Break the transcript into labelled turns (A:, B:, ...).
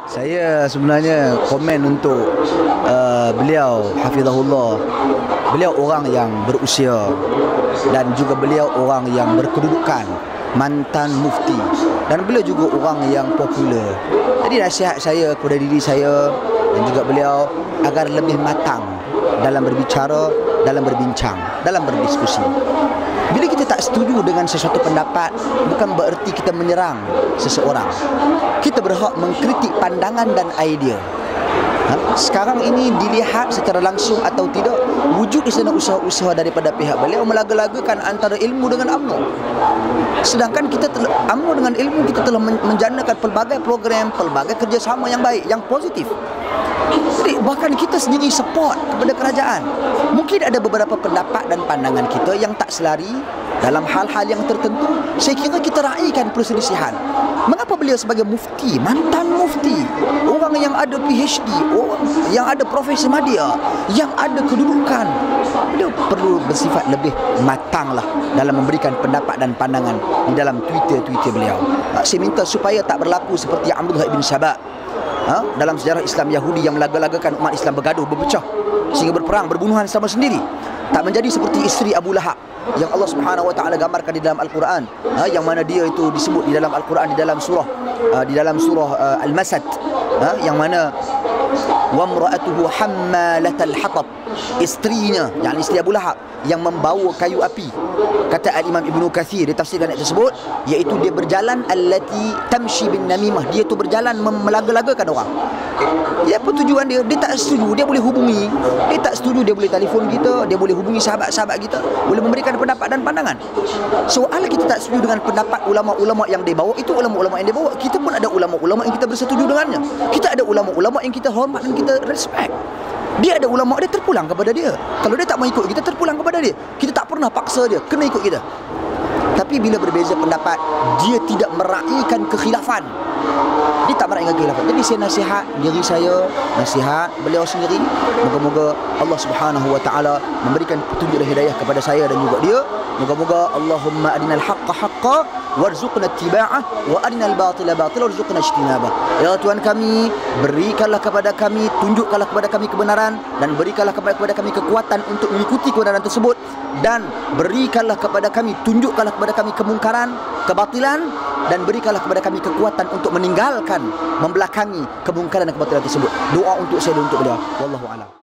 A: Saya sebenarnya komen untuk beliau hafizahullah. Beliau orang yang berusia dan juga beliau orang yang berkedudukan, mantan mufti, dan beliau juga orang yang popular. Jadi nasihat saya kepada diri saya dan juga beliau agar lebih matang dalam berbicara, dalam berbincang, dalam berdiskusi. Bila kita tak setuju dengan sesuatu pendapat, bukan bererti kita menyerang seseorang. Kita berhak mengkritik pandangan dan idea. Sekarang ini dilihat secara langsung atau tidak, wujud di sana usaha-usaha daripada pihak beliau melaga-lagakan antara ilmu dengan UMNO. Sedangkan kita UMNO dengan ilmu kita telah menjanakan pelbagai program, pelbagai kerjasama yang baik, yang positif. Jadi bahkan kita sendiri support kepada kerajaan. Mungkin ada beberapa pendapat dan pandangan kita yang tak selari dalam hal-hal yang tertentu. Saya kira kita raikan perselisihan. Mengapa beliau sebagai mufti, mantan mufti, orang yang ada PhD, orang yang ada profesi media, yang ada kedudukan, beliau perlu bersifat lebih matanglah dalam memberikan pendapat dan pandangan di dalam Twitter beliau. Saya minta supaya tak berlaku seperti Abdullah ibn Sabah dalam sejarah Islam Yahudi yang melaga-lagakan umat Islam bergaduh, berpecah sehingga berperang, berbunuhan sama sendiri. Tak menjadi seperti isteri Abu Lahab yang Allah Subhanahu wa taala gambarkan di dalam Al-Quran, yang mana dia itu disebut di dalam Al-Quran di dalam surah Al-Masad, yang mana wa imra'atuhu hammalatal hatab, istrinya yakni isteri Abu Lahab yang membawa kayu api. Kata Al-Imam Ibnu Katsir ditafsirkan ayat tersebut, iaitu dia berjalan allati tamshi bin namimah, dia tu berjalan melaga-lagakan orang. Ya, apa tujuan dia? Dia tak setuju, dia boleh hubungi. Dia tak setuju, dia boleh telefon kita, dia boleh hubungi sahabat-sahabat kita, boleh memberikan pendapat dan pandangan. Soal kita tak setuju dengan pendapat ulama-ulama yang dia bawa, itu ulama-ulama yang dia bawa. Kita pun ada ulama-ulama yang kita bersetuju dengannya. Kita ada ulama-ulama yang kita hormat dan kita respect. Dia ada ulama, dia terpulang kepada dia. Kalau dia tak mau ikut kita, terpulang kepada dia. Kita tak pernah paksa dia kena ikut kita. Tapi bila berbeza pendapat, dia tidak meraihkan kekhilafan. Dia tak meraihkan kekhilafan. Jadi saya nasihat diri saya, nasihat beliau sendiri, moga-moga Allah Subhanahu wa taala memberikan petunjuk dan hidayah kepada saya dan juga dia. Moga-moga Allahumma arinal haqqa haqqa warzuqna ittiba'ah wa arinal batila batila warzuqna ijtinabah. Ya Tuhan kami, berikanlah kepada kami, tunjukkanlah kepada kami kebenaran, dan berikanlah kepada kami kekuatan untuk mengikuti kebenaran tersebut, dan berikanlah kepada kami, tunjukkanlah kepada kami kemungkaran, kebatilan, dan berikanlah kepada kami kekuatan untuk meninggalkan, membelakangi kemungkaran dan kebatilan tersebut. Doa untuk saya dan untuk beliau. Wallahu a'lam.